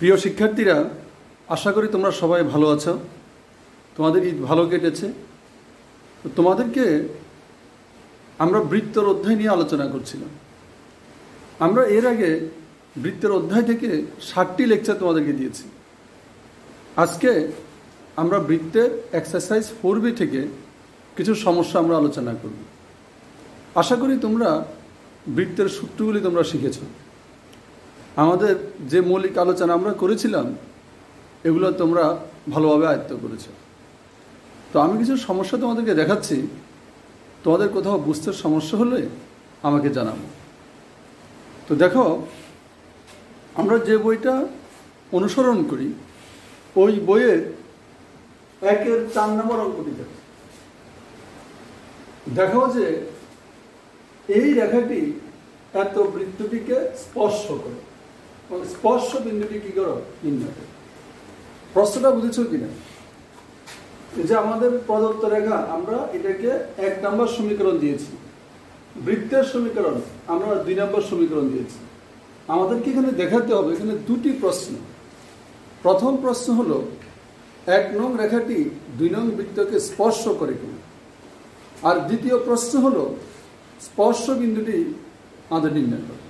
প্রিয় শিক্ষার্থীরা, আশা করি তোমরা সবাই ভালো আছো। তোমাদের ঈদ ভালো কেটেছে। তো তোমাদেরকে আমরা বৃত্তের অধ্যায় নিয়ে আলোচনা করছিলাম। আমরা এর আগে বৃত্তের অধ্যায় থেকে 60টি লেকচার তোমাদেরকে দিয়েছি। আজকে আমরা বৃত্তের এক্সারসাইজ 4B থেকে কিছু সমস্যা আমরা আলোচনা করব। আশা করি তোমরা বৃত্তের সূত্রগুলি তোমরা শিখেছ। আমাদের যে মৌলিক আলোচনা আমরা করেছিলাম এগুলো তোমরা ভালোভাবে আয়ত্ত করেছ। তো আমি কিছু সমস্যা তোমাদেরকে দেখাচ্ছি। তোমাদের কোথাও বুঝতে সমস্যা হলে আমাকে জানাবো। তো দেখো, আমরা যে বইটা অনুসরণ করি ওই বইয়ের 1-এর 4 নম্বর অঙ্কটি দেখো যে এই রেখাটি এত বৃত্তটিকে স্পর্শ করে, স্পর্শ বিন্দুটি কি করো নির্ণয় করো। প্রশ্নটা বুঝেছ কিনা? যে আমাদের প্রদত্ত রেখা, আমরা এটাকে 1 নম্বর সমীকরণ দিয়েছি, বৃত্তের সমীকরণ আমরা 2 নম্বর সমীকরণ দিয়েছি। আমাদেরকে এখানে দেখাতে হবে এখানে 2টি প্রশ্ন। প্রথম প্রশ্ন হলো 1 নং রেখাটি 2 নং বৃত্তকে স্পর্শ করে কিনা, আর দ্বিতীয় প্রশ্ন হলো স্পর্শ বিন্দুটি আমাদের নির্ণয় করে।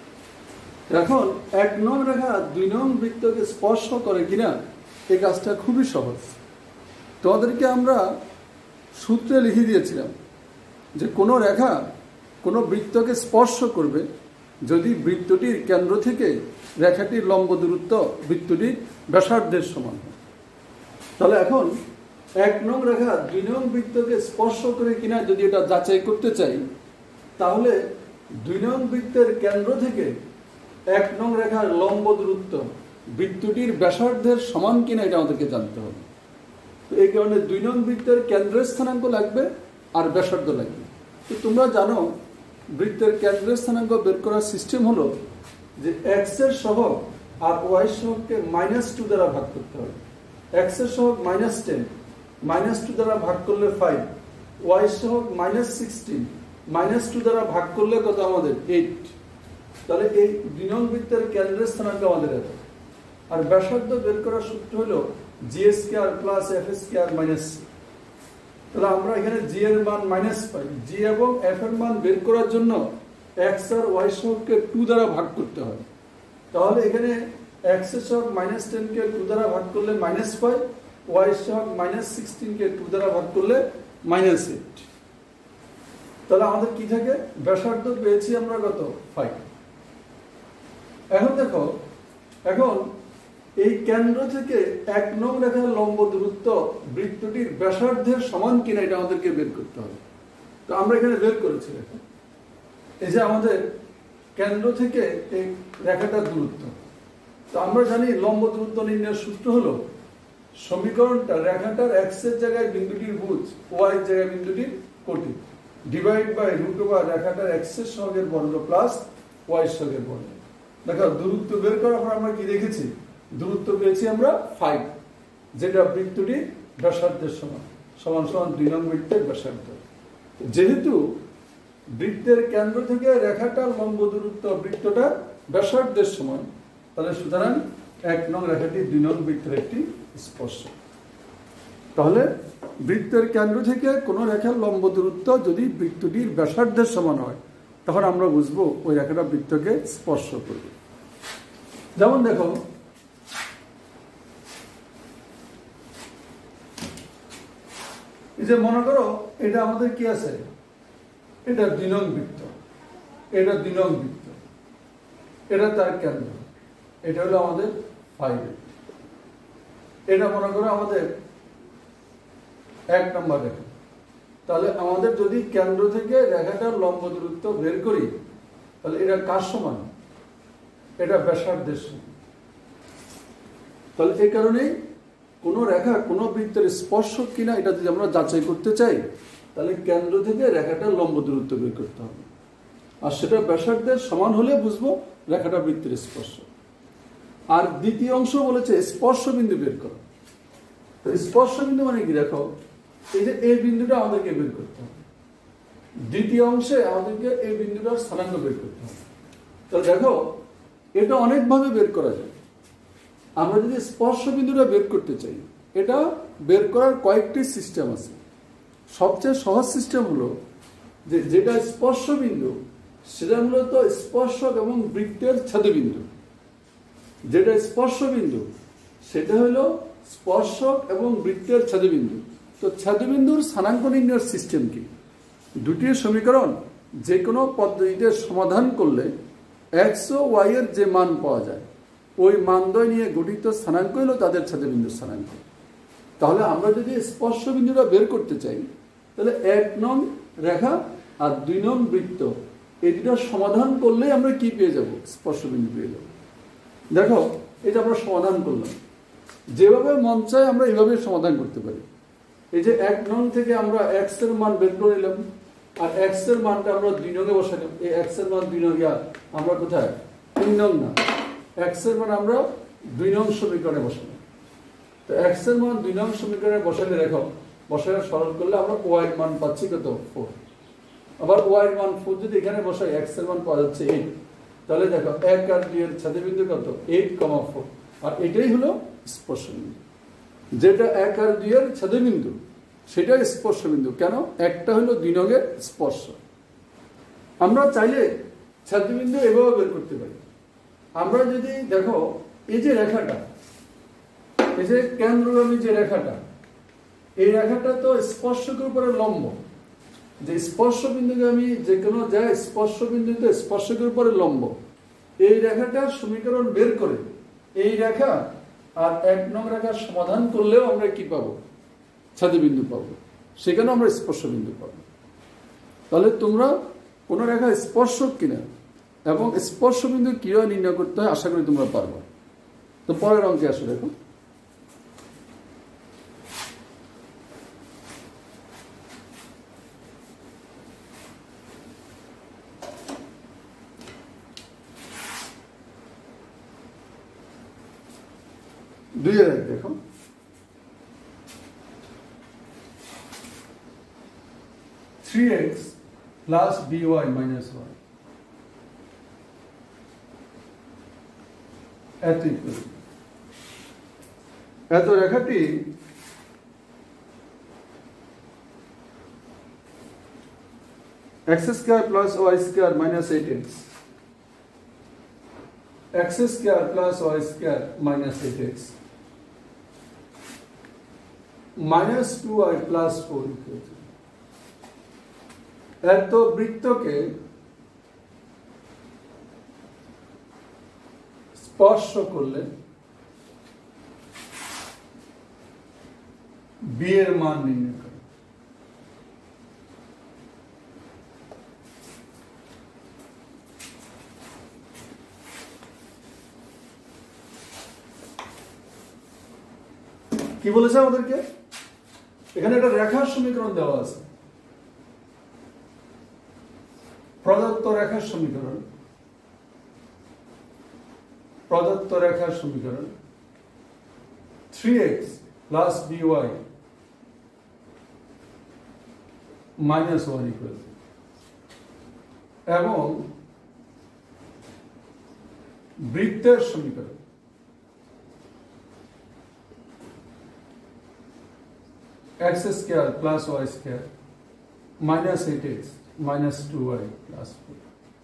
এখন 1 নং রেখা 2 নং বৃত্তকে স্পর্শ করে কিনা এই কাজটা খুবই সহজ। তোমাদেরকে আমরা সূত্রে লিখে দিয়েছিলাম যে কোনো রেখা কোনো বৃত্তকে স্পর্শ করবে যদি বৃত্তটির কেন্দ্র থেকে রেখাটির লম্ব দূরত্ব বৃত্তটির ব্যাসার্ধের সমান হয়। তাহলে এখন 1 নং রেখা 2 নং বৃত্তকে স্পর্শ করে কিনা যদি এটা যাচাই করতে চাই, তাহলে 2 নং বৃত্তের কেন্দ্র থেকে 1 নং রেখার লম্ব দূরত্ব বৃত্তটির ব্যাসার্ধের সমান কিনা এটা আমাদেরকে জানতে হবে। তো এই কারণে 2 নং বৃত্তের কেন্দ্রের স্থানাঙ্ক লাগবে আর ব্যাসার্ধ লাগবে। তো তোমরা জানো বৃত্তের কেন্দ্রের স্থানাঙ্ক বের করার সিস্টেম হলো যে x এর সহগ আর y সহগকে -2 দ্বারা ভাগ করতে হবে। x এর সহগ -10, -2 দ্বারা ভাগ করলে 5, y সহগ -16, -2 দ্বারা ভাগ করলে কত আমাদের 8। তাহলে এই 2 নং বৃত্তের কেন্দ্রের স্থানাঙ্ক আমাদের এত। আর ব্যাসার্ধ বের করার সূত্র হলো g² + f² - c। তাহলে আমরা এখানে g এর মান মাইনাস পাই। g এবং f এর মান বের করার জন্য x আর y সহগকে 2 দ্বারা ভাগ করতে হয়। তাহলে এখানে x এর সহগ -10 কে 2 দ্বারা ভাগ করলে -5, y সহগ -16 কে 2 দ্বারা ভাগ করলে -8। তাহলে আমাদের কি থাকে? ব্যাসার্ধ পেয়েছি আমরা কত? 5। এখন দেখো, এখন এই কেন্দ্র থেকে 1 নং রেখার লম্ব দূরত্ব বৃত্তটির ব্যাসার্ধের সমান কিনা এটা আমাদেরকে বের করতে হবে। তো আমরা এখানে বের করেছি। এই যে আমাদের কেন্দ্র থেকে এই রেখাটার দূরত্ব। তো আমরা জানি লম্ব দূরত্ব নির্ণয়ের সূত্র হলো সমীকরণটা রেখাটার x এর জায়গায় বিন্দুটির ভুজ, y এর জায়গায় বিন্দুটির কোটি, ডিভাইড বাই √/, রেখাটার x এর সহগের বর্গ প্লাস y এর সহগের বর্গ। দেখো দূরত্ব বের করার পর আমরা কি দেখেছি? দূরত্ব পেয়েছি আমরা 5, যেটা বৃত্তটির ব্যাসার্ধের সমান, সমান সমান 2 নং বৃত্তের ব্যাসার্ধ। যেহেতু বৃত্তের কেন্দ্র থেকে রেখাটার লম্ব দূরত্ব বৃত্তটা ব্যাসার্ধের সমান, তাহলে সুতরাং 1 নং রেখাটি 2 নং বৃত্তের একটি স্পর্শক। তাহলে বৃত্তের কেন্দ্র থেকে কোনো রেখার লম্ব দূরত্ব যদি বৃত্তটির ব্যাসার্ধের সমান হয়, তখন আমরা বুঝবো ওই রেখাটা বৃত্তকে স্পর্শ করবে। যেমন দেখো, এই যে মনে করো এটা আমাদের কি আছে? এটা 2 নং বৃত্ত, এটা 2 নং বৃত্ত, এটা তার কেন্দ্র, এটা হলো আমাদের 5। এটা মনে করো আমাদের 1 নম্বর রেখা। তাহলে আমাদের যদি কেন্দ্র থেকে রেখাটার লম্ব দূরত্ব বের করি, তাহলে এটা কার সমান? এটা ব্যাসার্ধের সমান। তাহলে এই কারণেই কোন রেখা কোন বৃত্তের স্পর্শক কিনা এটা যদি আমরা যাচাই করতে চাই, তাহলে কেন্দ্র থেকে রেখাটার লম্ব দূরত্ব বের করতে হবে, আর সেটা ব্যাসার্ধের সমান হলে বুঝবো রেখাটা বৃত্তের স্পর্শক। আর দ্বিতীয় অংশ বলেছে স্পর্শ বিন্দু বের করো। তো স্পর্শ বিন্দু মানে কি? দেখো, এই যে এই বিন্দুটা আমাদেরকে বের করতে হবে। দ্বিতীয় অংশে আমাদেরকে এই বিন্দুটার স্থানাঙ্ক বের করতে হবে। তাহলে দেখো, এটা অনেকভাবে বের করা যায়। আমরা যদি স্পর্শ বিন্দুটা বের করতে চাই, এটা বের করার কয়েকটি সিস্টেম আছে। সবচেয়ে সহজ সিস্টেম হলো যে যেটা স্পর্শ বিন্দু সেটা মূলত স্পর্শক এবং বৃত্তের ছেদবিন্দু। যেটা স্পর্শ বিন্দু সেটা হলো স্পর্শক এবং বৃত্তের ছেদবিন্দু। তো ছেদবিন্দুর স্থানাঙ্ক নির্ণয়ের সিস্টেম কি? দুটি সমীকরণ যে কোনো পদ্ধতিতে সমাধান করলে এক্স ও ওয়াই এর যে মান পাওয়া যায় ওই মানদ্বয় নিয়ে গঠিত স্থানাঙ্ক হলো তাদের ছেদবিন্দুর স্থানাঙ্ক। তাহলে আমরা যদি স্পর্শ বিন্দুটা বের করতে চাই তাহলে 1 নং রেখা আর 2 নং বৃত্ত এই দুটো সমাধান করলেই আমরা কি পেয়ে যাব? স্পর্শ বিন্দু পেয়ে যাব। দেখো এটা আমরা সমাধান করলাম, যেভাবে মন চায় আমরা এইভাবে সমাধান করতে পারি। এই যে 1 নং থেকে আমরা এক্স এর মান বের করে নিলাম আর এক্স এর মানটা আমরা 2 নংয়ে বসালাম। এই এক্স এর মান 2 নংয়ে আমরা কোথায়? 3 নং না, এক্স এর মান আমরা 2 নং সমীকরণে বসালাম। তো এক্স এর মান 2 নং সমীকরণে বসালে দেখো বসালে সরল করলে আমরা ওয়াই এর মান পাচ্ছি কত? 4। আবার ওয়াই এর মান 4 যদি এখানে বসাই এক্স এর মান পাওয়া যাচ্ছে 8। তাহলে দেখো 1 আর 2 এর ছেদবিন্দু কত? 8,4। আর এটাই হলো স্পর্শ বিন্দু। যেটা 1 আর 2 এর ছেদবিন্দু সেটা স্পর্শ বিন্দু। কেন? একটা হলো 2 নংয়ের স্পর্শ। আমরা চাইলে ছেদবিন্দু এভাবে বের করতে পারি। আমরা যদি দেখো এই যে রেখাটা, এই যে কেন্দ্রগামী যে রেখাটা, এই রেখাটা তো স্পর্শকের উপরে লম্ব। যে স্পর্শ বিন্দুগামী যে কোনো যায় স্পর্শ বিন্দুতে স্পর্শকের উপরে লম্ব। এই রেখাটার সমীকরণ বের করে এই রেখা আর 1 নং রেখার সমাধান করলেও আমরা কি পাবো? ছেদবিন্দু পাবো। সেখানে আমরা স্পর্শ বিন্দু পাবো। তাহলে তোমরা কোন রেখা স্পর্শক কিনা এবং স্পর্শ বিন্দু কিভাবে নির্ণয় করতে হয় আশা করি তোমরা পারবে। তো পরের অঙ্কে আসো। দেখো দেখো 3x plus by minus 1 এত রেখাটি x square plus y square minus 8x x square plus y square minus 8x minus 2y plus 4 equals এত বৃত্তকে স্পর্শ করলে বি এর মান নির্ণয় করে। কি বলেছে আমাদেরকে? এখানে একটা রেখার সমীকরণ দেওয়া আছে, প্রদত্ত রেখার সমীকরণ। প্রদত্ত রেখার সমীকরণ 3x plus by minus 1 equal এবং বৃত্তের সমীকরণ x square plus y square minus 8x minus 2y plus 4।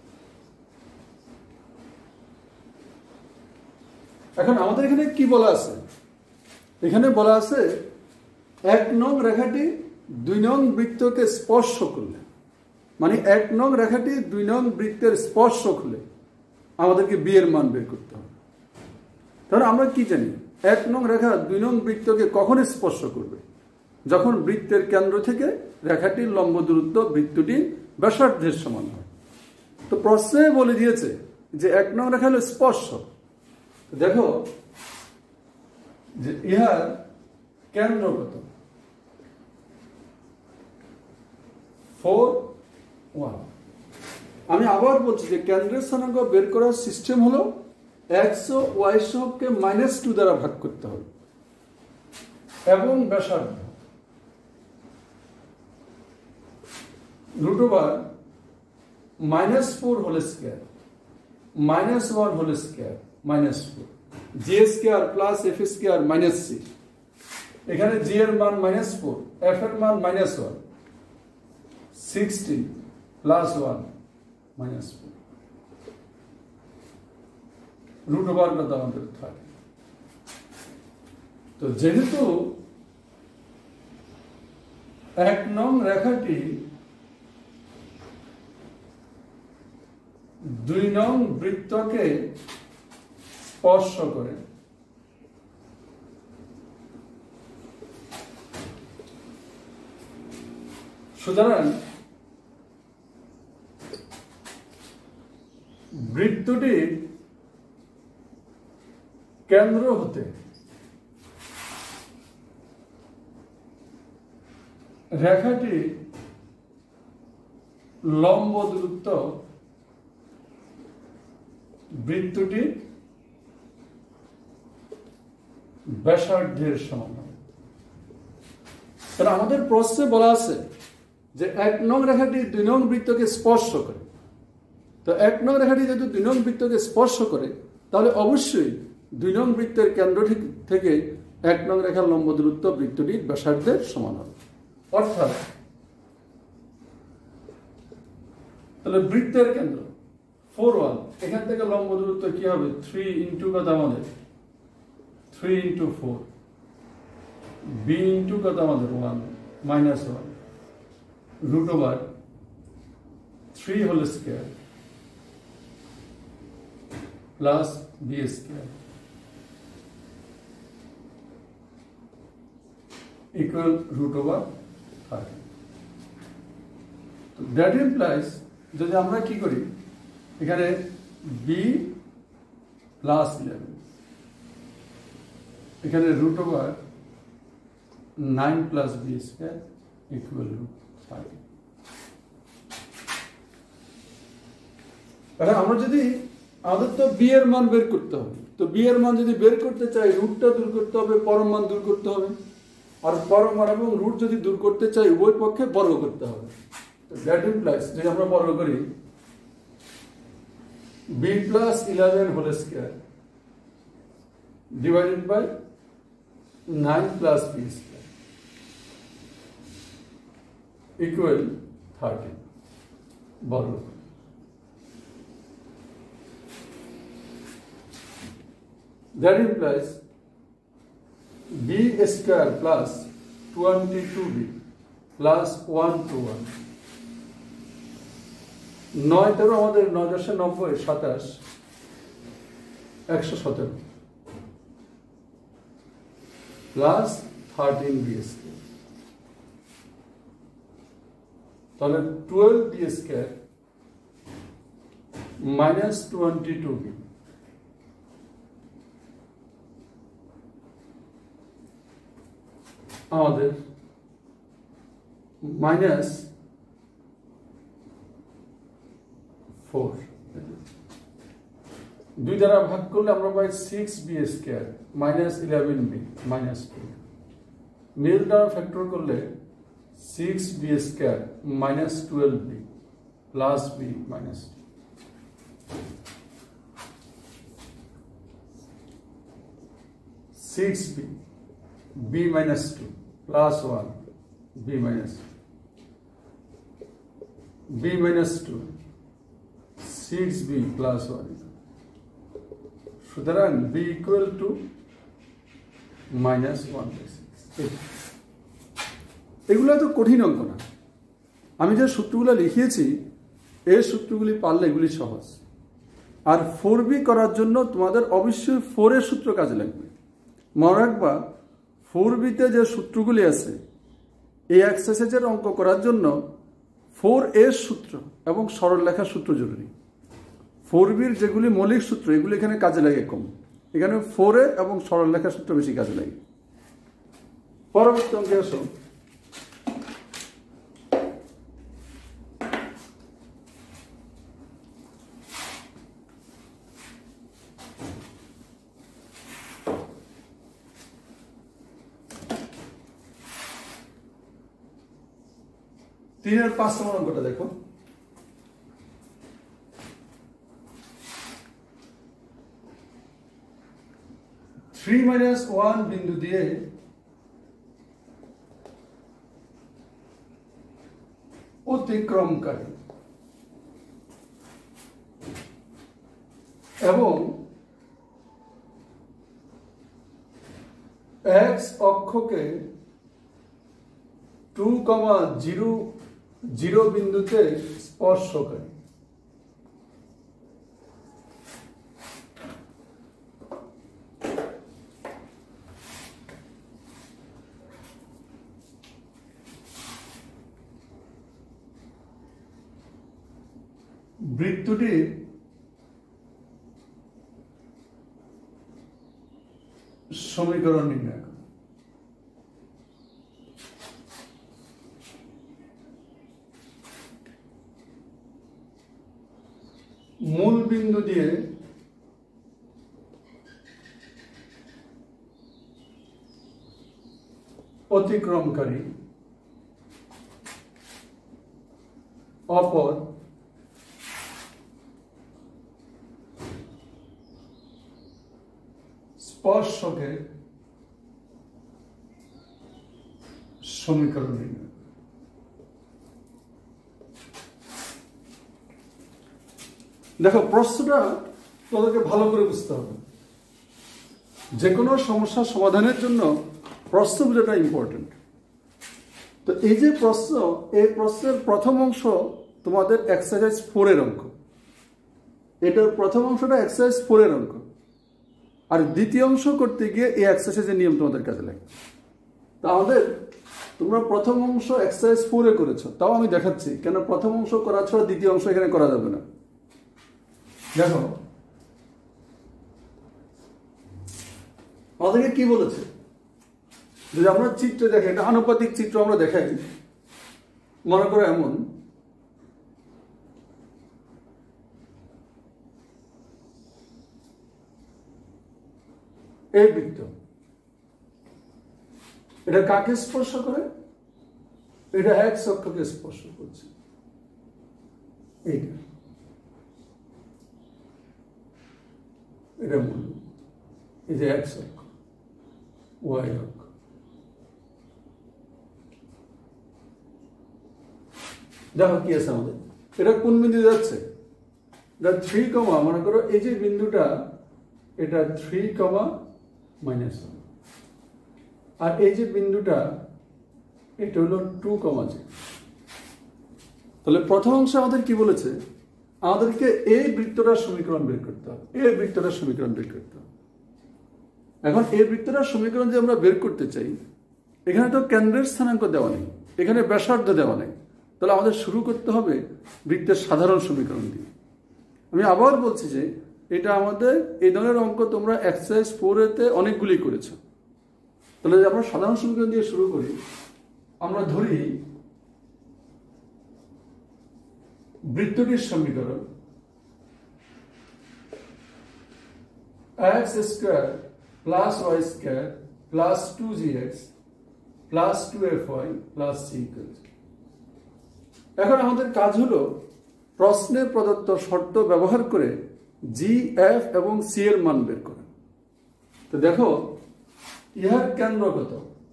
এখন আমাদের এখানে কি বলা আছে? এখানে বলা আছে 1 নং রেখাটি 2 নং বৃত্তকে স্পর্শ করলে, মানে 1 নং রেখাটি 2 নং বৃত্তের স্পর্শ করলে আমাদেরকে বি এর মান বের করতে হবে। তাহলে আমরা কি জানি 1 নং রেখা 2 নং বৃত্তকে কখন স্পর্শ করবে? যখন বৃত্তের কেন্দ্র থেকে রেখাটির লম্ব দূরত্ব বৃত্তটি ব্যাসার্ধের সমান হয়। তো প্রশ্নে বলে দিয়েছে যে 1 নং রেখা হলো স্পর্শ। দেখো যে ইহার কেন্দ্র কত? 4, 1। আমি আবার বলছি যে কেন্দ্রের স্থানাঙ্ক বের করার সিস্টেম হলো x ও y সহগকে -2 দ্বারা ভাগ করতে হবে এবং ব্যাসার্ধ √(-4 whole square -1 whole square -4 G square plus F square minus C. এখানে জি এর মান -4, এফ এর মান -1, 16 প্লাস 1 -4 রুট ওভার কত আমাদের থাকে। তো যেহেতু 1 নং রেখাটি 2 নং বৃত্তকে স্পর্শ করে, সুতরাং বৃত্তটির কেন্দ্র হতে রেখাটি লম্ব দূরত্ব বৃত্তটির ব্যাসার্ধের সমান। তাহলে আমাদের প্রশ্নে বলা আছে যে 1 নং রেখাটি 2 নং বৃত্তকে স্পর্শ করে। তো 1 নং রেখাটি যদি 2 নং বৃত্তকে স্পর্শ করে, তাহলে অবশ্যই 2 নং বৃত্তের কেন্দ্র থেকে 1 নং রেখার লম্ব দূরত্ব বৃত্তটির ব্যাসার্ধের সমান হবে। অর্থাৎ তাহলে বৃত্তের কেন্দ্র 4 1, এখান থেকে লম্ব দূরত্ব কি হবে? 3 ইন্টু কত আমাদের 3 ইন্টু 4, বি ইন্টু কত আমাদের 1 -1 root over 3 whole square plus B square equal root over 30। তো দ্যাট ইমপ্লাইজ, যদি আমরা কি করি, এখানে বি প্লাস 11, এখানে root over 9 plus B square equal root 30। তাহলে আমরা যদি, আমাদের তো বি এর মান বের করতে হবে, তো বি এর মান যদি বের করতে চাই, রুটটা দূর করতে হবে, পরম মান দূর করতে হবে, আর পরম মান এবং রুট যদি দূর করতে চাই উভয় পক্ষে বর্গ করতে হবে। তো দ্যাট ইমপ্লাইজ, যদি আমরা বর্গ করি B plus 11 whole square divided by 9 plus B square equal 30 বর্গ। That implies b square plus 22b plus 1 to 1। 9 তেরো আমাদের 9 10 90 27 117 প্লাস 13b স্কয়ার, তাহলে 12b স্কয়ার মাইনাস 22b আমাদের মাইনাস 4, 2 দ্বারা ভাগ করলে আমরা পাই 6b square minus 11b minus 2। Middle দ্বারা ফ্যাক্টর করলে 6b square minus 12b plus b minus 2। 6b b minus 2 plus 1 b minus 2 b minus 2 6b plus 1, সুতরাং b equal to -1/6। এগুলো তো কঠিন অঙ্ক না, আমি যে সূত্রগুলো লিখিয়েছি এই সূত্রগুলি পারলে এগুলি সহজ। আর 4b করার জন্য তোমাদের অবশ্যই 4 এর সূত্র কাজে লাগবে। মনে রাখবা 4b-তে যে সূত্রগুলি আছে, এই এক্সারসাইজের অঙ্ক করার জন্য 4 এর সূত্র এবং সরলরেখার সূত্র জরুরি। 4b-র যেগুলি মৌলিক সূত্র এগুলি এখানে কাজে লাগে কম, এখানে 4 এর এবং সরলরেখার সূত্র বেশি কাজে লাগে। পরবর্তী অঙ্কে আসো। তিনের 5 নম্বর অঙ্কটা দেখো। 3-1 বিন্দু দিয়ে অতিক্রমকারী এবং x অক্ষকে 2,0 বিন্দুতে স্পর্শকারী। বৃত্তটির সমীকরণ নির্ণয় করো। মূল বিন্দু দিয়ে অতিক্রমকারী অপর স্পর্শকের সমীকরণ নির্ণয়। দেখো, প্রশ্নটা তোমাদেরকে ভালো করে বুঝতে হবে। যে কোনো সমস্যা সমাধানের জন্য প্রশ্ন বোঝাটা ইম্পর্টেন্ট। তো এই যে প্রশ্ন, এই প্রশ্নের প্রথম অংশ তোমাদের এক্সারসাইজ 4-এর অঙ্ক। এটার প্রথম অংশটা এক্সারসাইজ 4-এর অঙ্ক, আর দ্বিতীয় অংশ করতে গিয়ে এই এক্সারসাইজের নিয়ম তোমাদের কাজে লাগে। তাহলে তোমরা প্রথম অংশ এক্সারসাইজ 4-এ করেছো, তাও আমি দেখাচ্ছি কেন প্রথম অংশ করা ছাড়া দ্বিতীয় অংশ এখানে করা যাবে না। দেখো, আমাদেরকে কি বলেছে, যদি আমরা চিত্র দেখি, একটা আনুপাতিক চিত্র আমরা দেখাই। মনে করো এমন এই বৃত্ত, এটা কাকে স্পর্শ করে? এটা x অক্ষকে স্পর্শ করছে। এইটা এটা মূল, এই যে x অক্ষ, y অক্ষ। দেখো কি আছে আমাদের, এটা কোন বিন্দু যাচ্ছে? এটা 3, মনে করো এই যে বিন্দুটা, এটা 3, আর এই যে বিন্দুটা, এটা হলো 2, তাহলে প্রথম অংশে আমাদের কি বলেছে? আমাদেরকে এই বৃত্তটার সমীকরণ বের করতে হবে। এই বৃত্তটার সমীকরণ বের করতে হবে। এখন এই বৃত্তটার সমীকরণ যে আমরা বের করতে চাই, এখানে তো কেন্দ্রের স্থানাঙ্ক দেওয়া নেই, এখানে ব্যাসার্ধ দেওয়া নেই। তাহলে আমাদের শুরু করতে হবে বৃত্তের সাধারণ সমীকরণ দিয়ে। আমি আবার বলছি যে এটা আমাদের এই ধরনের অঙ্ক তোমরা এক্সারসাইজ 4-এতে অনেকগুলি করেছো। তাহলে আমরা সাধারণ সমীকরণ দিয়ে শুরু করি। আমরা ধরি বৃত্তটির সমীকরণ x² + y² + 2gx + 2fy + c। এখন আমাদের কাজ হলো প্রশ্নে প্রদত্ত শর্ত ব্যবহার করে g, f এবং c এর মান বের করা। তো দেখো, ইহার কেন্দ্র কত?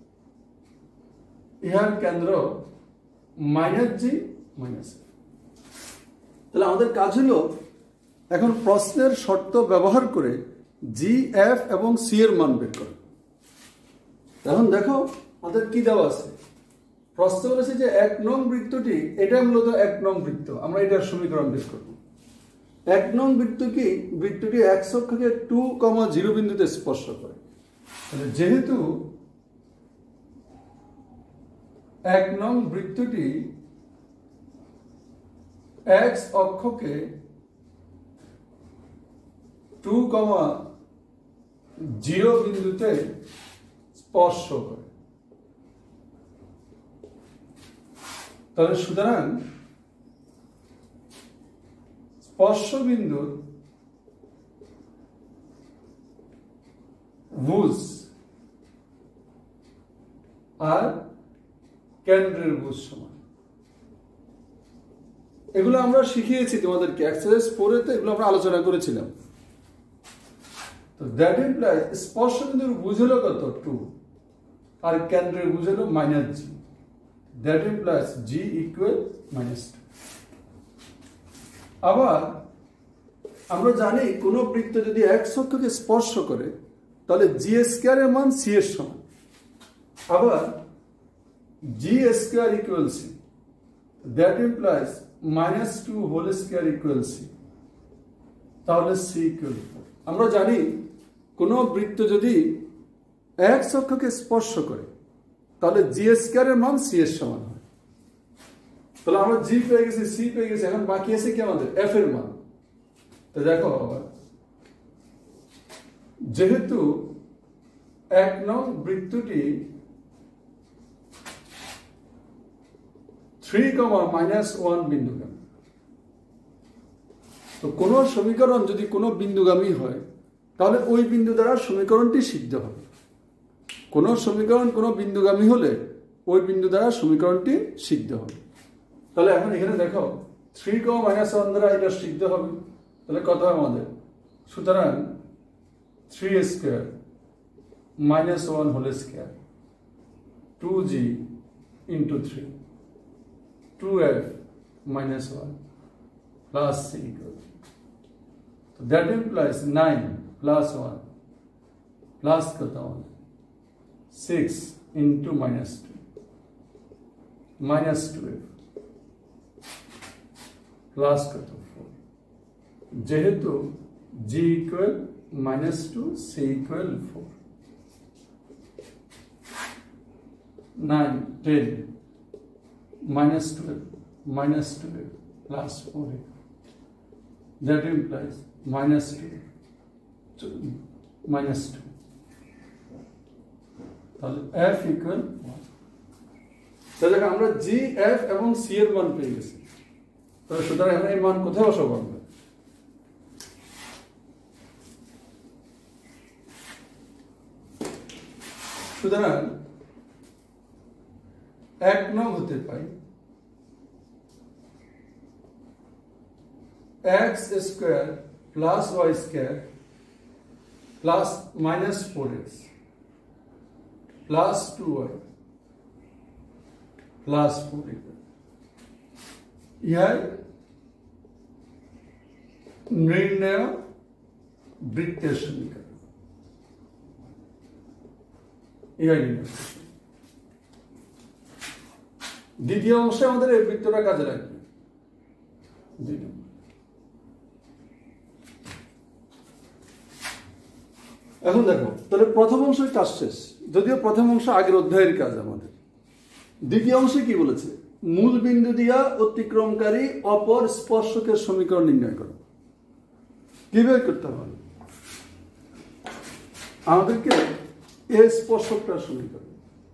ইহার কেন্দ্র -g - f। তাহলে আমাদের কাজ হলো এখন প্রশ্নের শর্ত ব্যবহার করে g, f এবং c এর মান বের করা। এখন দেখো আমাদের কি দেওয়া আছে। প্রশ্ন বলেছে যে 1 নং বৃত্তটি, এটা মূলত 1 নং বৃত্ত, আমরা এটার সমীকরণ বের করব। 1 নং বৃত্তটি x অক্ষকে 2, 0 বিন্দুতে স্পর্শ করে। তাহলে যেহেতু 1 নং বৃত্তটি x অক্ষকে 2, 0 বিন্দুতে স্পর্শ করে, তাহলে সুতরাং স্পর্শ বিন্দুর ভুজ আর কেন্দ্রের ভুজ সমান। এগুলো আমরা শিখিয়েছি তোমাদেরকে এক্সারসাইজ 4-এতে, এগুলো আমরা আলোচনা করেছিলাম। তো দ্যাট ইমপ্লাইজ স্পর্শ বিন্দুর বুঝলো কত 2 আর কেন্দ্রের বুঝলো -g, that implies g equal -2। আবার আমরা জানি কোন বৃত্ত যদি x অক্ষকে স্পর্শ করে তাহলে g স্কয়ার এর মান c এর সমান। আবার g square equal c, that implies -2 whole square equal c, তাহলে c ইকুয়াল 4। আমরা জানি কোন বৃত্ত যদি x অক্ষকে স্পর্শ করে তাহলে g স্কয়ার এর মান c এর সমান হয়। তাহলে আমরা g পেয়ে গেছি, c পেয়ে গেছি, এখন বাকি আছে কি আমাদের f এর মান। তো দেখো আবার যেহেতু 1 নং বৃত্তটি 3, বিন্দুগামী, তো কোন সমীকরণ যদি কোনো বিন্দুগামী হয় তাহলে ওই বিন্দু দ্বারা সমীকরণটি সিদ্ধ হবে। কোন সমীকরণ কোনো বিন্দুগামী হলে ওই বিন্দু দ্বারা সমীকরণটি সিদ্ধ হবে। তাহলে এখন এখানে দেখো 3, দ্বারা এটা সিদ্ধ হবে, তাহলে কত হয় আমাদের? সুতরাং 3 square -1 whole square 2g into 3 2f -1 plus c equal, so that implies 9 plus 1 plus কত আমাদের 6 into -2 -2f plus কত 4, যেহেতু g equal -2 c equal 4, 9 10 -12 plus 4, that implies -2 তাহলে f equal 1। তাহলে আমরা g, f এবং c এর মান পেয়ে গেছি। তাহলে সুতরাং আমরা এই মান কোথায় বসাবো আমরা? সুতরাং 1 নং হতে পাই x square plus y square plus -4x plus 2y plus 4 ইহাই নির্ণয় বৃত্তের সমীকরণ। ইহাই দ্বিতীয় অংশে আমাদের এই বৃত্তটা কাজে লাগবে। এখন দেখো, তাহলে প্রথম অংশের কাজ শেষ, যদিও প্রথম অংশ আগের অধ্যায়ের কাজ আমাদের। দ্বিতীয় অংশে কি বলেছে? মূল বিন্দু দিয়া অতিক্রমকারী অপর স্পর্শকের সমীকরণ নির্ণয় করো। কিভাবে করতে হবে? আমাদেরকে এই স্পর্শকটার সমীকরণ,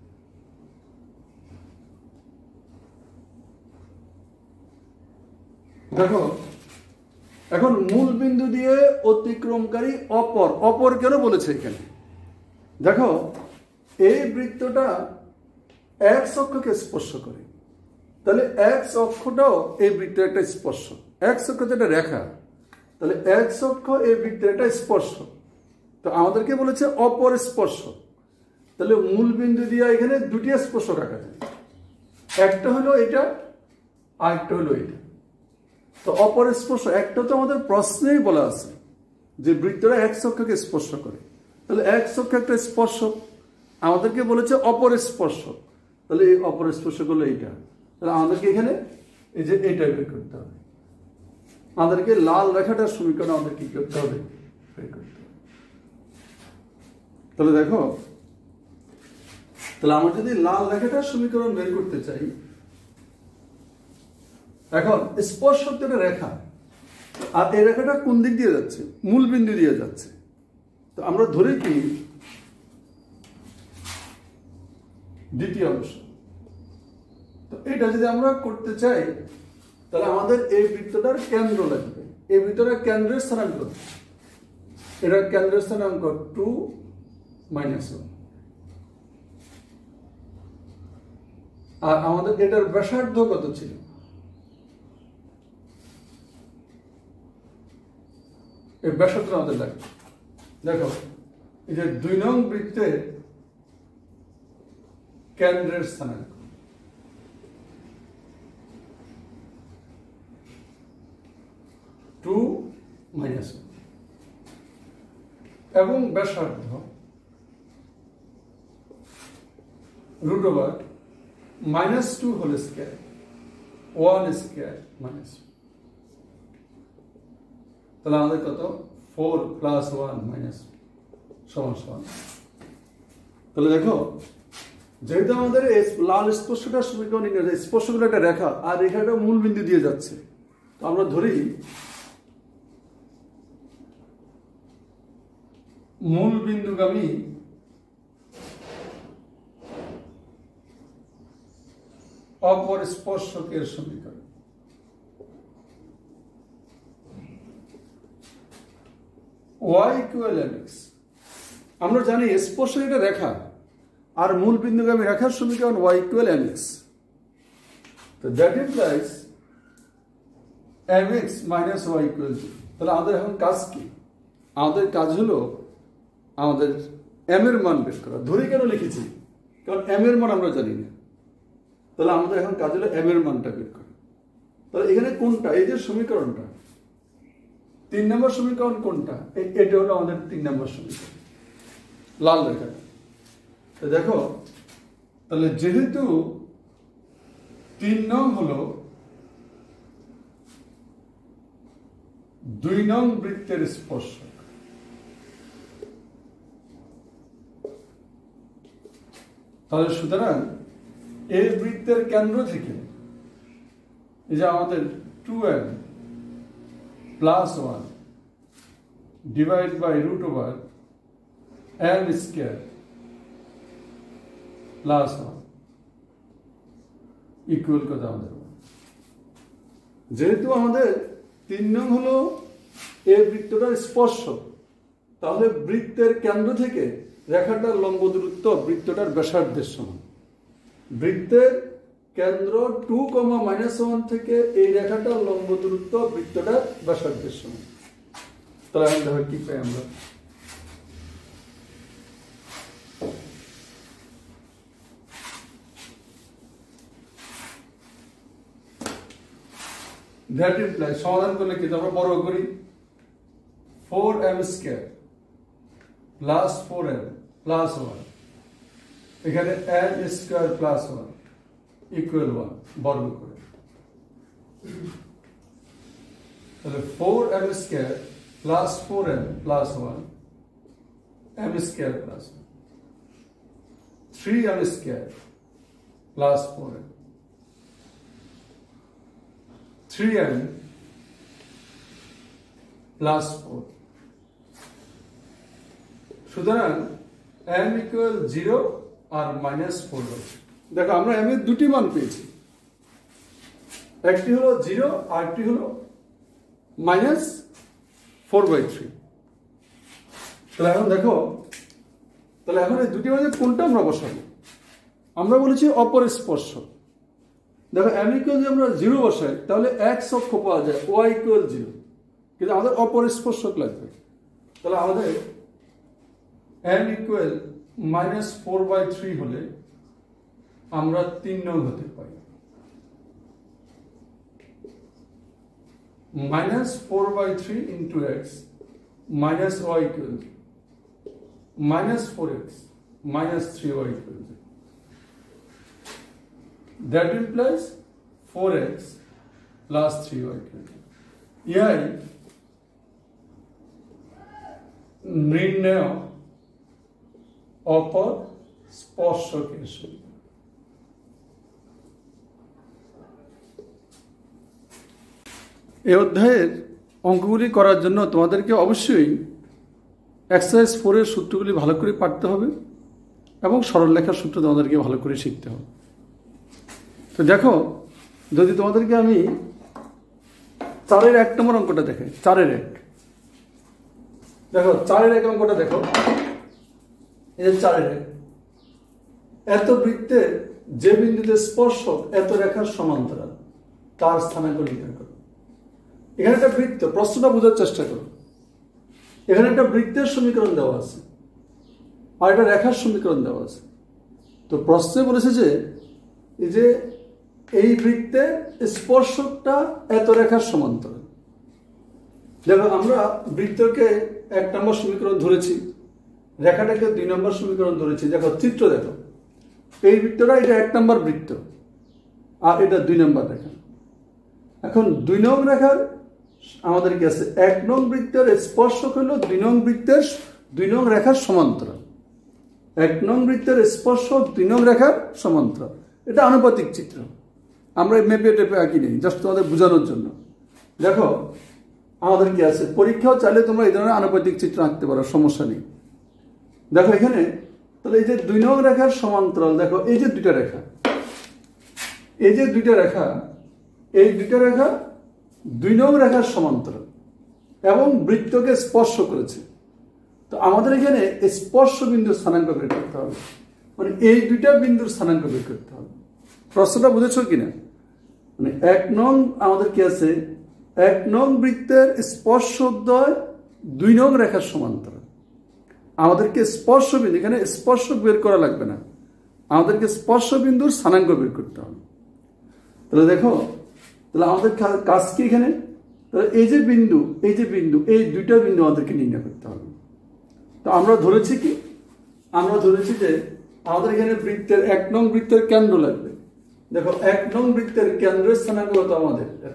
দেখো এখন মূল বিন্দু দিয়ে অতিক্রমকারী অপর কেন বলেছে এখানে? দেখো এই বৃত্তটা x অক্ষকে স্পর্শ করে, তাহলে x অক্ষটাও এই বৃত্তের একটা স্পর্শ। x অক্ষ যেটা রেখা, তাহলে x অক্ষ এই বৃত্তের একটা স্পর্শ। তো আমাদেরকে বলেছে অপর স্পর্শ, তাহলে মূল বিন্দু দিয়ে এখানে দুটি স্পর্শ রাখা যায়, একটা হলো এটা আর একটা হলো এটা। তো অপর স্পর্শ একটা তো আমাদের প্রশ্নেই বলা আছে যে বৃত্তটা x অক্ষকে স্পর্শ করে, তাহলে x অক্ষ একটা স্পর্শ, আমাদেরকে বলেছে অপর স্পর্শ, তাহলে এই অপর স্পর্শ করলে এইটা, তাহলে আমাদেরকে এখানে এই যে এইটা বের করতে হবে। আমাদেরকে লাল রেখাটার সমীকরণ আমাদের কি করতে হবে? বের করতে হবে। তাহলে দেখো, তাহলে আমরা যদি লাল রেখাটার সমীকরণ বের করতে চাই, এখন স্পর্শক তো রেখা, আর এই রেখাটা কোন দিক দিয়ে যাচ্ছে? মূল বিন্দু দিয়ে যাচ্ছে। তো আমরা ধরে কি দ্বিতীয় অংশ, তো এটা যদি আমরা করতে চাই তাহলে আমাদের এই বৃত্তটার কেন্দ্র লাগবে। এই বৃত্তটার কেন্দ্রের স্থানাঙ্ক, এটা কেন্দ্রের স্থানাঙ্ক 2 - 1, আর আমাদের এটার ব্যাসার্ধ কত ছিল? এই ব্যাসার্ধ আমাদের লাগবে। দেখো এই যে 2 নং বৃত্তের কেন্দ্রের স্থানাঙ্ক, টু মাইনাস এবং ব্যাসার্ধ √(-2 হোল স্কয়ার 1 স্কয়ার মাইনাস, তাহলে আমাদের কত 4 + 1 মাইনাস সমান সমান। তাহলে দেখো যেহেতু আমাদের লাল স্পর্শটা সমীকরণ স্পর্শগুলো একটা রেখা আর রেখাটা মূল বিন্দু দিয়ে যাচ্ছে, তো আমরা ধরি মূল বিন্দুগামী অপর স্পর্শকের সমীকরণ। y = mx, আমরা জানি স্পর্শক একটা রেখা আর মূল বিন্দুগামী রেখার সমীকরণ y = mx, তো দ্যাট ইমপ্লাইজ mx - y = 0। তাহলে আমাদের এখন কাজ কি? আমাদের কাজ হলো আমাদের m এর মান বের করা। ধরি কেন লিখেছি? কারণ m এর মান আমরা জানি না। তাহলে আমাদের এখন কাজ হলো m এর মানটা বের করা। তাহলে এখানে কোনটা, এই যে সমীকরণটা 3 নম্বর সমীকরণ কোনটা? এটা হলো আমাদের 3 নম্বর সমীকরণ, লাল রেখা। তো দেখো তাহলে যেহেতু 3 নং হলো 2 নং বৃত্তের স্পর্শক, তাহলে সুতরাং এই বৃত্তের কেন্দ্র থেকে এই যে আমাদের 2m + 1 divide by √(m² + 1 equal কত আমাদের? যেহেতু আমাদের 3 নং হলো এই বৃত্তটার স্পর্শক, তাহলে বৃত্তের কেন্দ্র থেকে রেখাটার লম্ব দূরত্ব বৃত্তটার ব্যাসার্ধের সমান। বৃত্তের কেন্দ্র 2, -1 থেকে এই রেখাটার লম্ব দূরত্ব বৃত্তটার ব্যাসার্ধের সমান। তাহলে এখন দেখো কি পাই আমরা। দ্যাট ইমপ্লাইজ, সমাধান করলে কি আমরা বড় করি, 4m² + 4m + 1, এখানে m² + 1 ইকুয়াল 1 বর্গ করে, তাহলে 4m² + 4m + 1 m² + 1, 3m² + 4m, 3m + 4। সুতরাং m = 0 আর -4। দেখো আমরা m এর দুটি মান পেয়েছি, একটি হলো 0 আর একটি হলো -4/3। তাহলে এখন দেখো, তাহলে এখন এই দুটি মাঝে কোনটা আমরা বসাবো? আমরা বলেছি অপর স্পর্শক। দেখো m = আমরা 0 বসাই তাহলে x অক্ষ পাওয়া যায়, y = 0, কিন্তু আমাদের অপর স্পর্শক লাগবে। তাহলে আমাদের m = -4/3 হলে আমরা 3 নং হতে পারি, -4/3 × x - y = -4x - 3y = 0। That implies 4x + 3y = 0। ইহাই নির্ণয় অপর স্পর্শকের সমীকরণ। এই অধ্যায়ের অঙ্কগুলি করার জন্য তোমাদেরকে অবশ্যই এক্সারসাইজ 4 এর সূত্রগুলি ভালো করে পড়তে হবে এবং সরলরেখার সূত্র তোমাদেরকে ভালো করে শিখতে হবে। তো দেখো, যদি তোমাদেরকে আমি 4-এর 1 নম্বর অঙ্কটা দেখাই, 4-এর 1, দেখো 4-এর 1 অঙ্কটা দেখো, এই যে 4-এর 1, এত বৃত্তের যে বিন্দুতে স্পর্শক এত রেখার সমান্তরাল তার স্থানাঙ্ক নির্ণয় করো। এখানে একটা বৃত্ত, প্রশ্নটা বোঝার চেষ্টা করো। এখানে একটা বৃত্তের সমীকরণ দেওয়া আছে আর একটা রেখার সমীকরণ দেওয়া আছে। তো প্রশ্নে বলেছে যে এই যে এই বৃত্তের স্পর্শকটা এত রেখার সমান্তরাল। দেখো আমরা বৃত্তকে 1 নম্বর সমীকরণ ধরেছি, রেখাটাকে 2 নম্বর সমীকরণ ধরেছি। দেখো চিত্র দেখো, এই বৃত্তটা এটা 1 নম্বর বৃত্ত আর এটা 2 নম্বর রেখা। এখন 2 নং রেখার আমাদের কি আছে, 1 নং বৃত্তের স্পর্শক হলো 2 নং বৃত্তের 2 নং রেখার সমান্তরাল। 1 নং বৃত্তের স্পর্শক 2 নং রেখার সমান্তরাল। এটা আনুপাতিক চিত্র, আমরা মেপে টেপে আঁকি নেই, জাস্ট তোমাদের বোঝানোর জন্য। দেখো আমাদের কি আছে, পরীক্ষাও চাইলে তোমরা এই ধরনের আনুপাতিক চিত্র আঁকতে পারো, সমস্যা নেই। দেখো এখানে তাহলে এই যে 2 নং রেখার সমান্তরাল, দেখো এই যে 2টা রেখা, এই যে 2টা রেখা, এই 2টা রেখা 2 নং রেখার সমান্তরাল এবং বৃত্তকে স্পর্শ করেছে। তো আমাদের এখানে স্পর্শ বিন্দুর স্থানাঙ্ক বের করতে হবে, মানে এই 2টা বিন্দুর স্থানাঙ্ক বের করতে হবে। প্রশ্নটা বুঝেছো কিনা? মানে 1 নং আমাদের কি আছে, 1 নং বৃত্তের স্পর্শদ্বয় 2 নং রেখার সমান্তরাল। আমাদেরকে স্পর্শ বিন্দু, এখানে স্পর্শক বের করা লাগবে না, আমাদেরকে স্পর্শ বিন্দুর স্থানাঙ্ক বের করতে হবে। তাহলে দেখো, তাহলে আমাদের কাজ কি এখানে, তাহলে এই যে বিন্দু, এই যে বিন্দু, এই 2টা বিন্দু আমাদেরকে নির্ণয় করতে হবে। তো আমরা ধরেছি কি, আমরা ধরেছি যে আমাদের এখানে বৃত্তের 1 নং বৃত্তের কেন্দ্র লাগবে। দেখো 1 নং বৃত্তের কেন্দ্রের স্থানাঙ্ক হতো আমাদের এত,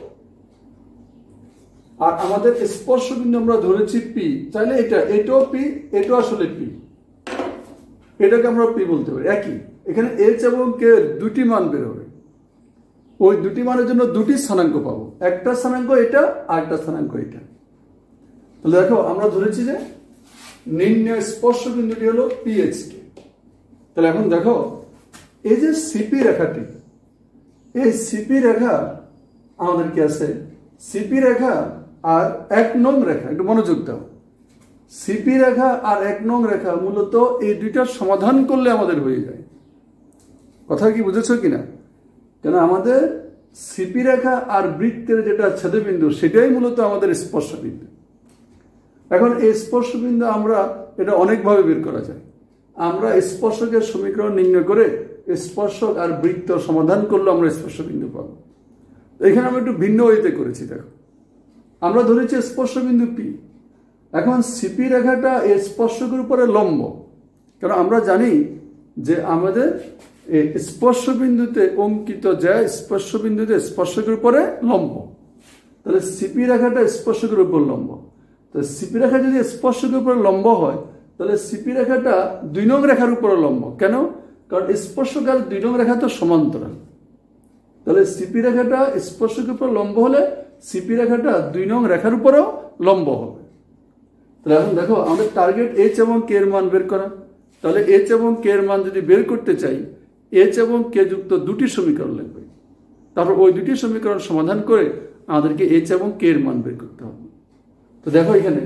আর আমাদের স্পর্শ বিন্দু আমরা ধরেছি পি। চাইলে এটাও পি, এটাও আসলে পি, এটাকে আমরা পি বলতে পারি। একই এখানে এইচ এবং কে 2টি মান বের হবে, ওই 2টি মানের জন্য 2টি স্থানাঙ্ক পাবো, একটা স্থানাঙ্ক এটা আর একটা স্থানাঙ্ক এটা। তাহলে দেখো আমরা ধরেছি যে নির্ণয় স্পর্শ বিন্দুটি হলো পিএইচকে। তাহলে এখন দেখো এই যে সিপি রেখাটি, এই সিপি রেখা আমাদের কি আছে, সিপি রেখা আর 1 নং রেখা, একটু মনোযোগ দাও, সিপি রেখা আর 1 নং রেখা মূলত এই 2টার সমাধান করলে আমাদের হয়ে যায়। কথা কি বুঝেছো কিনা? কেন আমাদের সিপি রেখা আর বৃত্তের যেটা ছেদবিন্দু সেটাই মূলত আমাদের স্পর্শ বিন্দু। এখন এই স্পর্শ বিন্দু আমরা এটা অনেকভাবে বের করা যায়। আমরা স্পর্শকের সমীকরণ নির্ণয় করে স্পর্শক আর বৃত্ত সমাধান করলে আমরা স্পর্শ বিন্দু পাবো। এখানে আমরা একটু ভিন্ন ওয়েতে করেছি। দেখো আমরা ধরেছি স্পর্শ বিন্দু পি। এখন সিপি রেখাটা এই স্পর্শকের উপরে লম্ব, কারণ আমরা জানি যে আমাদের এই স্পর্শ বিন্দুতে অঙ্কিত যায় স্পর্শ বিন্দুতে স্পর্শকের উপরে লম্ব। তাহলে সিপি রেখাটা স্পর্শকের উপর লম্ব। তো সিপি রেখা যদি স্পর্শকের উপরে লম্ব হয় তাহলে সিপি রেখাটা 2 নং রেখার উপরে লম্ব। কেন? কারণ স্পর্শক আর 2 নং রেখা তো সমান্তরাল। তাহলে সিপি রেখাটা স্পর্শকের উপর লম্ব হলে সিপি রেখাটা 2 নং রেখার উপরেও লম্ব হবে। তাহলে এখন দেখো আমাদের টার্গেট এইচ এবং কে এর মান বের করা। তাহলে এইচ এবং কে এর মান যদি বের করতে চাই, এইচ এবং কে যুক্ত 2টি সমীকরণ লাগবে। তারপর ওই 2টি সমীকরণ সমাধান করে আমাদেরকে এইচ এবং কে এর মান বের করতে হবে। তো দেখো এখানে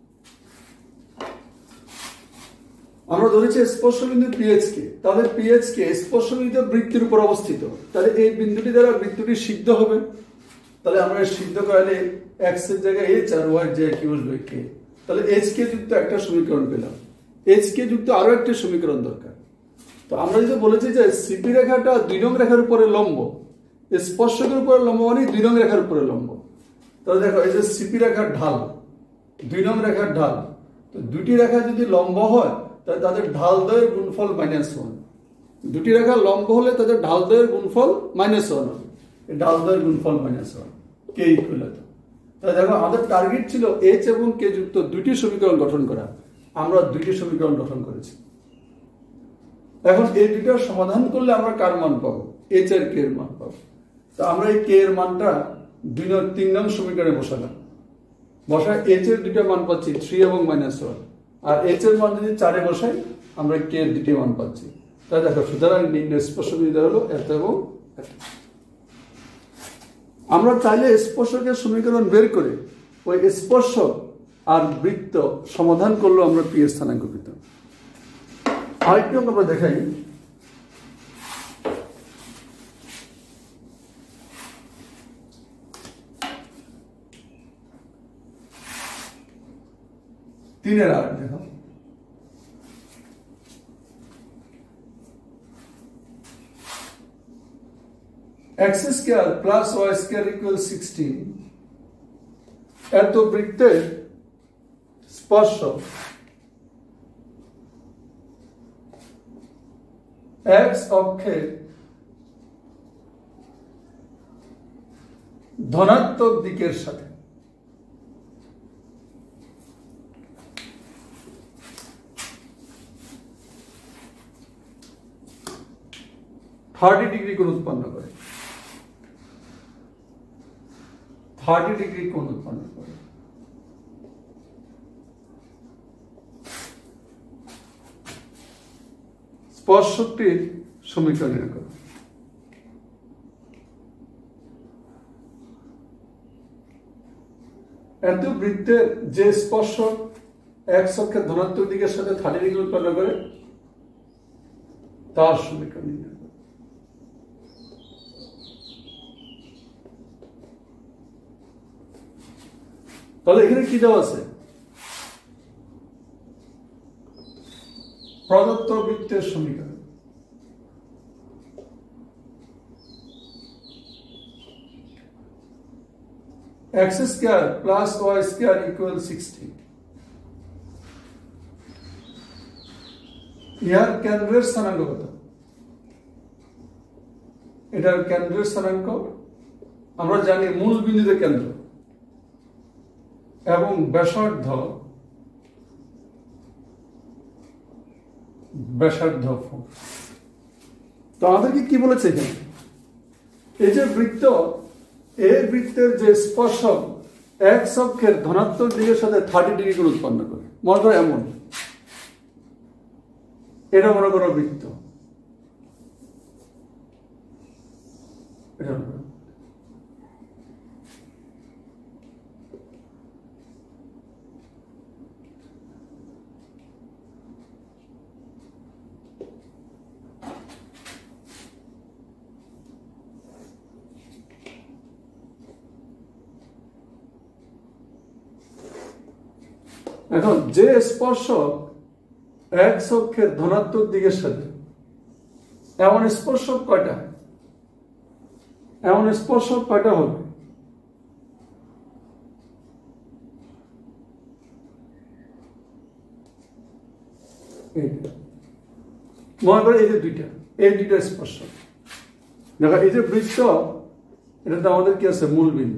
আমরা ধরেছি স্পর্শ বিন্দু পিএইচ কে। তাহলে পিএইচ কে স্পর্শ বিন্দু বৃত্তের উপর অবস্থিত। তাহলে এই বিন্দুটি দ্বারা বৃত্তটি সিদ্ধ হবে। তাহলে আমরা সিদ্ধ করালে এক্স এর জায়গায় এইচ আর ওয়াই এর জায়গায় কি বসবে কে। তাহলে এইচ কে যুক্ত একটা সমীকরণ পেলাম, এইচ কে যুক্ত আরো একটা সমীকরণ দরকার। তো আমরা যদি বলেছি যে সিপি রেখাটা 2 নং রেখার উপরে লম্ব, স্পর্শকের উপরে লম্ব মানে 2 নং রেখার উপরে লম্ব। তাহলে দেখো এই যে সিপি রেখার ঢাল 2 নং রেখার ঢাল, তো 2টি রেখা যদি লম্ব হয় তাহলে তাদের ঢাল দ্বয়ের গুণফল -1। 2টি রেখা লম্ব হলে তাদের ঢাল দ্বয়ের গুণফল -1 হবে। ঢাল দ্বয়ের গুণফল -1 কে ইকুয়াল। তাহলে দেখো আমাদের টার্গেট ছিল এইচ এবং কে যুক্ত 2টি সমীকরণ গঠন করা। আমরা 2টি সমীকরণ গঠন করেছি। এখন এই 2টার সমাধান করলে আমরা কার মান পাবো? এইচ আর কে এর মান পাবো। তো আমরা এই কে এর মানটা 3 নং সমীকরণে বসালাম। বসায় এইচ এর 2টা মান পাচ্ছি 3 এবং -1, আর এইচ এর মান যদি 4 এ বসাই আমরা কে এর 2টি মান পাচ্ছি। তাই দেখো সুতরাং নির্ণয় স্পর্শ বিন্দু হলো এত এবং এত। আমরা চাইলে স্পর্শকের সমীকরণ বের করে ওই স্পর্শক আর বৃত্ত সমাধান করলেও আমরা পি এর স্থানাঙ্ক পেতাম। আরেকটু আমরা দেখাই। 3 8 দেখো x square plus y square equal 16 এত বৃত্তের স্পর্শক x অক্ষের ধনাত্মক দিকের সাথে ডিগ্রি কোণ উৎপন্ন করে 30 ডিগ্রি কোণ উৎপন্ন করে স্পর্শকটির সমীকরণ নির্ণয় করো এত বৃত্তের যে স্পর্শক x অক্ষের ধনাত্মক দিকের সাথে 30 ডিগ্রি উৎপন্ন করে তার সমীকরণ নির্ণয় করো তাহলে এখানে কি দেওয়া আছে প্রদত্ত বৃত্তের সমীকরণ x square plus y square equal 16 ইয়ার কেন্দ্রের স্থানাঙ্ক কত এটার কেন্দ্রের স্থানাঙ্ক আমরা জানি মূল বিন্দুতে কেন্দ্র এবং ব্যাসার্ধ তো আমাদেরকে কি বলেছে এখানে এই যে বৃত্ত এই বৃত্তের যে স্পর্শক x অক্ষের ধনাত্মক দিকের সাথে 30 ডিগ্রি কোণ উৎপন্ন করে মনে করো এমন এটা মনে করো বৃত্ত এখন যে স্পর্শক x অক্ষের ধনাত্মক দিকের সাথে এমন স্পর্শক কয়টা হবে মনে করে এই যে দুইটা স্পর্শক দেখো এই যে বৃত্ত এটাতে আমাদের কি আছে মূল বিন্দু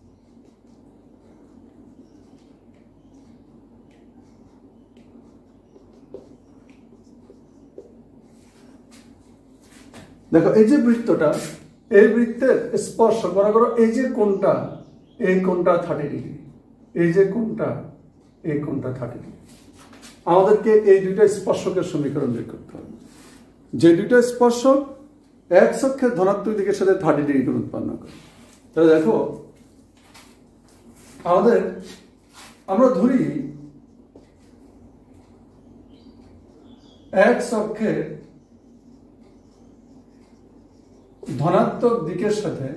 দেখো এই যে বৃত্তটা এই বৃত্তের স্পর্শ মনে করো এই যে কোণটা 30 ডিগ্রি এই যে কোণটা 30 ডিগ্রি আমাদেরকে এই দুইটা স্পর্শকের সমীকরণ বের করতে হবে যে দুইটা স্পর্শক x অক্ষের ধনাত্মক দিকের সাথে 30 ডিগ্রি কোণ উৎপন্ন করে তাহলে দেখো আমরা ধরি x অক্ষের ধনাত্মক দিকের সাথে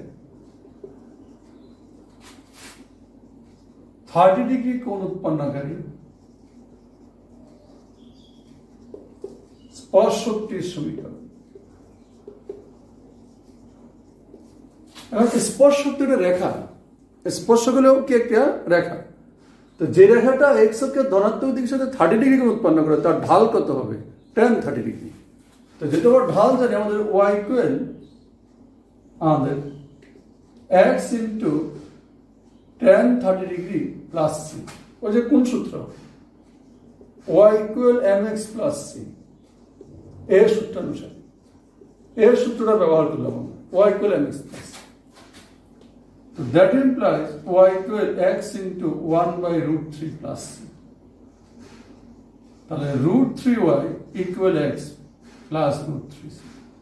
30 ডিগ্রি কোণ উৎপন্নকারী স্পর্শকটির সমীকরণ স্পর্শকটি রেখা স্পর্শক হলেও কি একটা রেখা তো যে রেখাটা x অক্ষের ধনাত্মক দিকের সাথে 30 ডিগ্রি কোণ উৎপন্ন করে তার ঢাল কত হবে tan 30 ডিগ্রি তো যেটা আমরা ঢাল জানি আমাদের y ইকুয়াল আমাদের x into tan 30 degree plus c ওই যে কোন সূত্র y equal mx plus c এর সূত্র অনুসারে এর সূত্রটা ব্যবহার করলাম y equal mx plus c that implies y equal x into 1 by root 3 plus c তাহলে root 3y equal x plus root 3c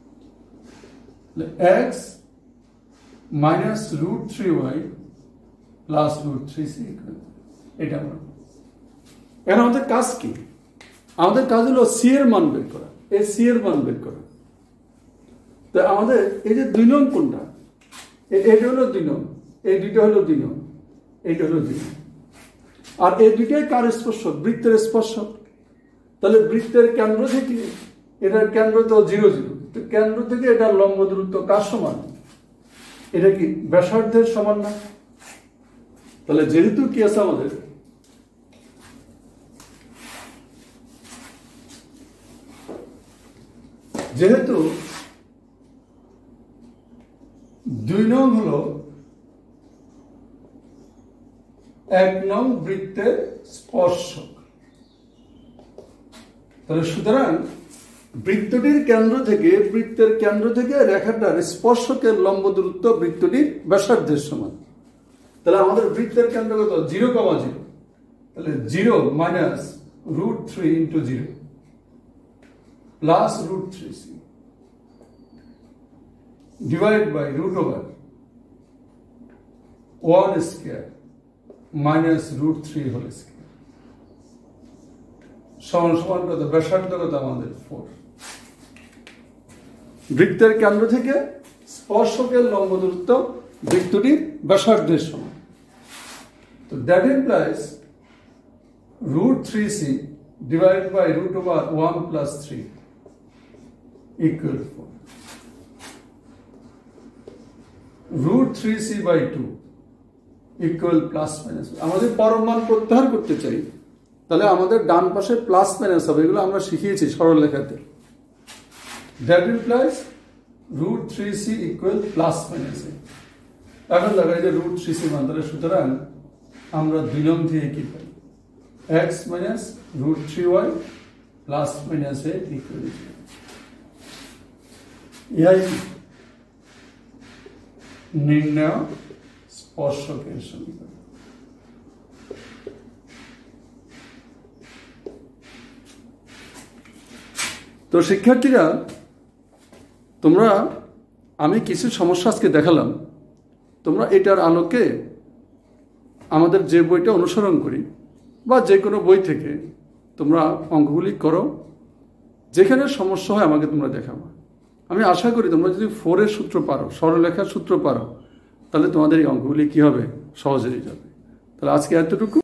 x minus root 3y plus root 3c equal এটা আমরা এখন আমাদের কাজ কি আমাদের কাজ হলো c এর মান বের করা এই c এর মান বের করা তো আমাদের এই যে 2 নং কোনটা এটা হলো 2 নং এই দুইটা হলো 2 নং এইটা হলো 2 নং আর এই দুইটাই কার স্পর্শক? বৃত্তের স্পর্শক। তাহলে বৃত্তের কেন্দ্র থেকে এটার কেন্দ্র তো 0 0, তো কেন্দ্র থেকে এটার লম্ব দূরত্ব কার সমান? এটা কি ব্যাসার্ধের সমান না? তাহলে যেহেতু কি আছে আমাদের যেহেতু 2 নং হলো 1 নং বৃত্তের স্পর্শক, তাহলে সুতরাং বৃত্তটির বৃত্তের কেন্দ্র থেকে রেখাটার স্পর্শকের লম্ব দূরত্ব বৃত্তটির ব্যাসার্ধের সমান। তাহলে আমাদের বৃত্তের কেন্দ্র কত? 0, 0। তাহলে 0 minus √3 into 0 plus √3c divide by √1 square minus √3 whole square সমান সমান কত? ব্যাসার্ধ কত আমাদের? 4। বৃত্তের কেন্দ্র থেকে স্পর্শকের লম্ব দূরত্ব বৃত্তটির ব্যাসার্ধের সমান। তো that implies √3c divided by √1 plus 3 equal 4. √3c by 2 equal plus minus। আমাদের পরম মান প্রত্যাহার করতে চাই, তাহলে আমাদের ডান পাশে প্লাস মাইনাস হবে, এগুলো আমরা শিখিয়েছি সরল লেখাতে। That implies √3c equal plus minus। এখন দেখা যায় যে √3c মান, তাহলে সুতরাং আমরা 2 নং থেকে কি পাই? x minus √3y plus minus a equal to 0। ইহাই নির্ণয় স্পর্শকের সমীকরণ। তো শিক্ষার্থীরা, তোমরা আমি কিছু সমস্যা আজকে দেখালাম, তোমরা এটার আলোকে আমাদের যে বইটা অনুসরণ করি বা যে কোনো বই থেকে তোমরা অঙ্কগুলি করো, যেখানে সমস্যা হয় আমাকে তোমরা দেখাবো। আমি আশা করি তোমরা যদি 4-এর সূত্র পারো, সরলরেখার সূত্র পারো, তাহলে তোমাদের এই অঙ্কগুলি কি হবে? সহজেই যাবে। তাহলে আজকে এতটুকু।